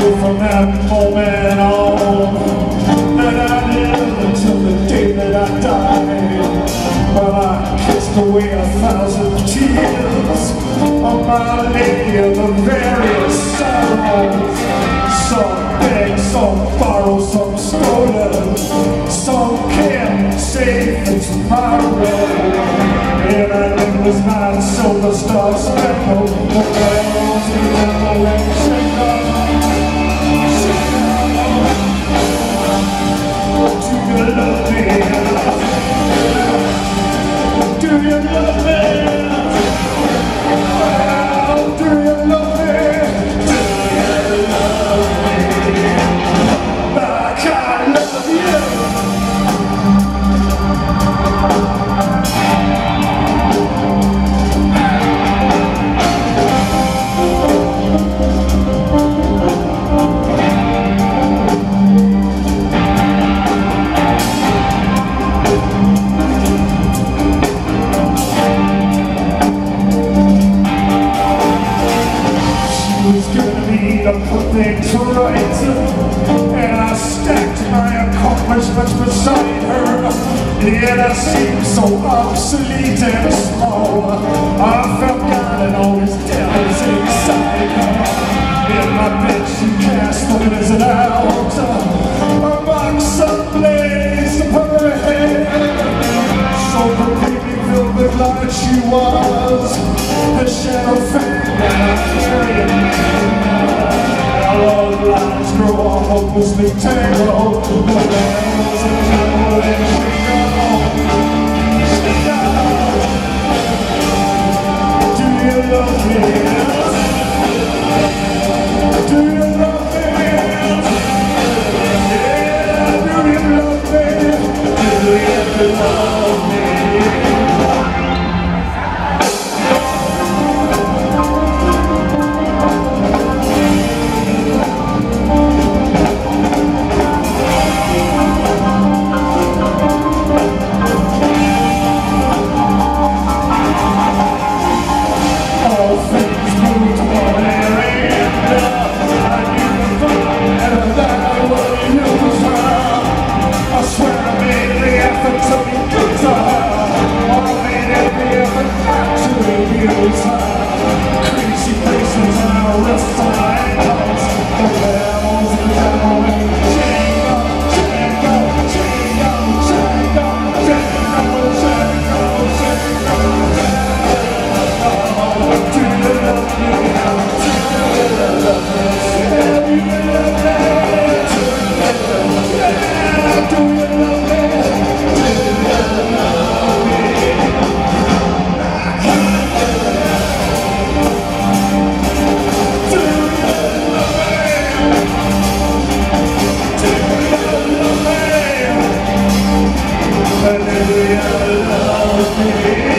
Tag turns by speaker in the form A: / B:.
A: from that moment on, that I lived until the day that I died. While I kissed away 1,000 tears of my lady of the various sorrows. Some begged, some borrowed, some stolen, some kept safe for tomorrow. And I lived as my silver star speckled, the bells in the election. Do you love me? Do you love me? Well, do you love me? Do you love me? Like I love you. To put things right, and I stacked my accomplishments beside her, yet I seemed so obsolete and small. I felt God and all his devils inside her. In my bed she cast the blizzard out, a box ablaze upon her head. So completely filled with light she was, the shadow fanned and I carried her. All the lines grow all hopelessly tangled. The bells and tremble and shake on. Do you love me? Do you love me? Yeah, do you love me? Do you love me? Crazy places and I'll rest on my ankles. The bells and Jango and Jango, Jango, Jango, Jango, Jango, Jango, Jango. Do you love me? Do you love me? Do you love me? Do you love me? Do you love me?